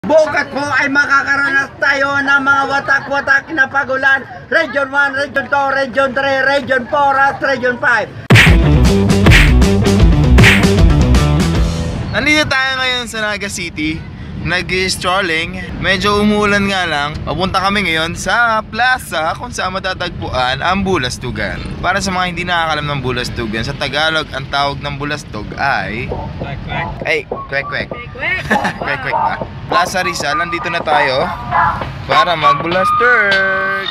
Bukas po ay makakaranas tayo ng mga watak-watak na pagulan. Region 1, Region 2, Region 3, Region 4 at Region 5. Nandito tayo ngayon sa Naga City, nag-strolling. Medyo umuulan nga lang. Papunta kami ngayon sa plaza kung saan matatagpuan ang Bulastugan. Para sa mga hindi nakakalam ng Bulastugan, sa Tagalog ang tawag ng Bulastog ay kwek-kwek. Ay, kwek-kwek. Kwek-kwek ba? Plaza Rizal, nandito na tayo para mag-Bulastog.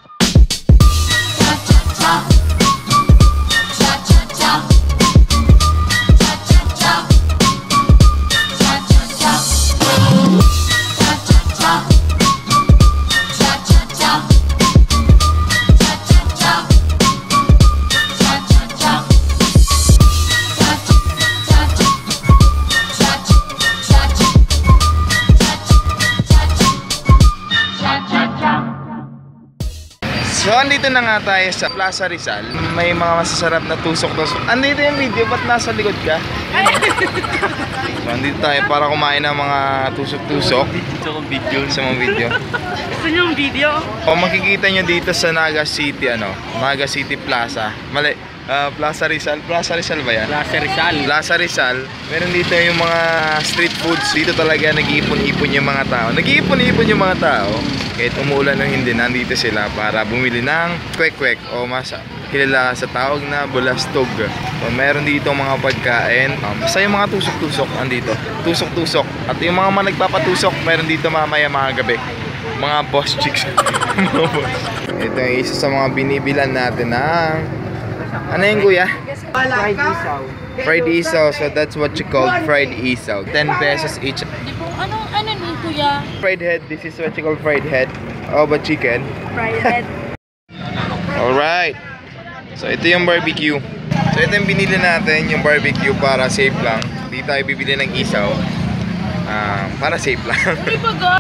So, andito na nga tayo sa Plaza Rizal. May mga masasarap na tusok-tusok. Andito yung video, ba't nasa likod ka? So, andito tayo para kumain ng mga tusok-tusok. Sa mga video. Gusto niyo yung video? O, makikita nyo dito sa Naga City, Naga City Plaza. Mali, Plaza Rizal. Plaza Rizal ba yan? Plaza Rizal. Plaza Rizal. Meron dito yung mga street foods. Dito talaga nag-iipon-ipon yung mga tao. Nag-iipon-ipon yung mga tao. Kahit umuulan o hindi, nandito sila para bumili ng kwek-kwek o mas kilala sa tawag na bulastog. So, meron dito mga pagkain. Basta yung mga tusok-tusok andito. Tusok-tusok. At yung mga nagpapatusok, meron dito mamaya mga gabi. Mga boss chicks. Ito yung isa sa mga binibilan natin ng... Ano yung kuya? Fried isaw. Fried isaw. So that's what you call fried isaw. 10 pesos each. Ano ni kuya? Fried head. This is what you call fried head. Oh, but chicken. Fried head. Alright. So ito yung barbecue. So ito yung binili natin, yung barbecue para safe lang. Hindi tayo bibili ng isaw. Para safe lang. Hindi ba ga?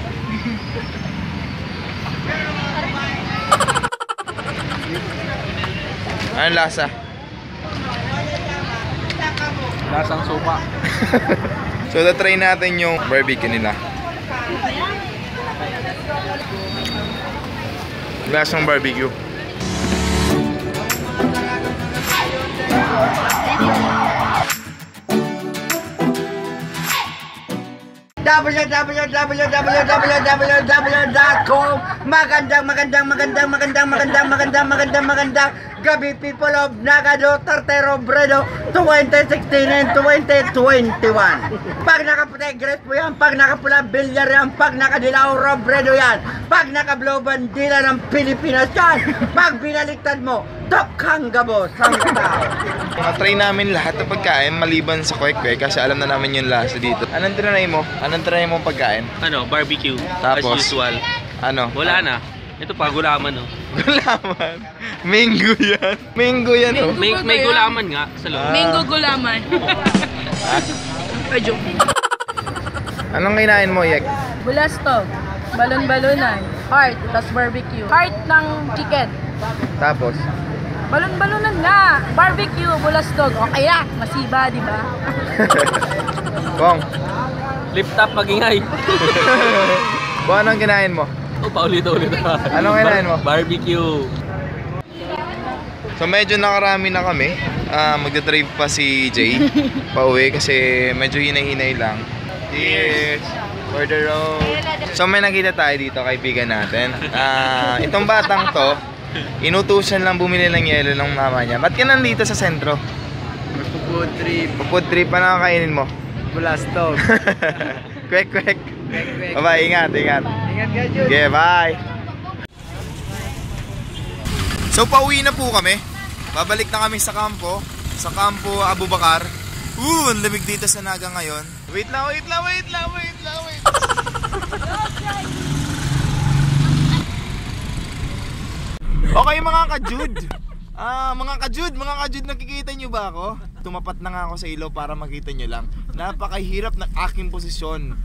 Anong lasa? Lasang sopa. So try natin yung barbecue nila. Lasang barbecue. www.com. Magandang gabi, people of Nagado, Tartero, Bredo 2016 and 2021. Pag nakaputi, Grace po yan. Pag nakapula, Bilyar yan. Pag nakadilaw, Robredo yan. Pag nakablow, bandila ng Pilipinas yan. Pag binaliktad mo, Tokhang Gabo, Sangka. Try namin lahat ng pagkain maliban sa kwek-kwek kasi alam na namin yung lasa dito. Anong try mo? Anong try mo pagkain? Barbecue. Tapos? As usual. Ano? Wala na. Ito pa, gulaman Gulaman? Mango yan. Mango yan May gulaman nga sa loob. Mango gulaman. Ay, joke. Anong kinain mo, Yek? Bulastog. Balon-balonan. Heart. Tapos barbecue. Heart ng chicken. Tapos? Balon-balonan nga. Barbecue, bulastog. Okay na. Masiba, di ba? Kong? Flip top magingay. Kung anong kinain mo? Paulit-ulit. Anong kinain mo? Barbecue. So medyo nakarami na kami. Magdadrive pa si Jay pauwi kasi medyo hinay-hinay lang. Cheers! For the road. So may nakita tayo dito, kaibigan natin. Itong batang to, inutusan lang bumili ng yelo ng mama niya. Ba't ka nandito sa sentro? Food trip. Food trip pa na kakainin mo? Bulastog. Kwek-kwek. Bye-bye, ingat. Ingat ka, Jun. Okay, bye. So pauwi na po kami. Babalik na kami sa kampo Abubakar. Ang lamig dito sa Naga ngayon. Wait lang. Okay mga ka-Jud. Mga ka-Jud, nakikita nyo ba ako? Tumapat na nga ako sa ilaw para makita nyo lang. Napakahirap ng aking posisyon.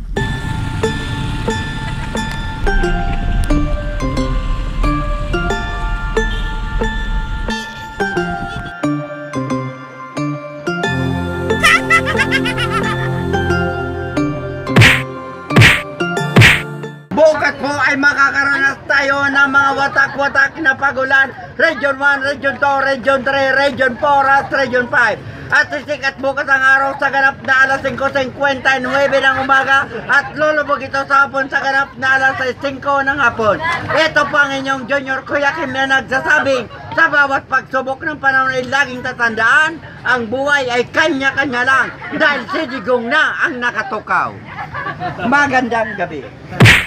makakaroon na tayo ng mga watak-watak na pagulan. Region 1, Region 2, Region 3, Region 4 at Region 5. At sisikat bukas ang araw sa ganap na alas 5:59 ng umaga at lulubog ito sa hapon sa ganap na alas 5 ng hapon. Ito po ang inyong Junior Kuya Kim na nagsasabing sa bawat pagsubok ng panahon ay laging tatandaan ang buhay ay kanya-kanya lang dahil si Digong na ang nakatukaw. Magandang gabi.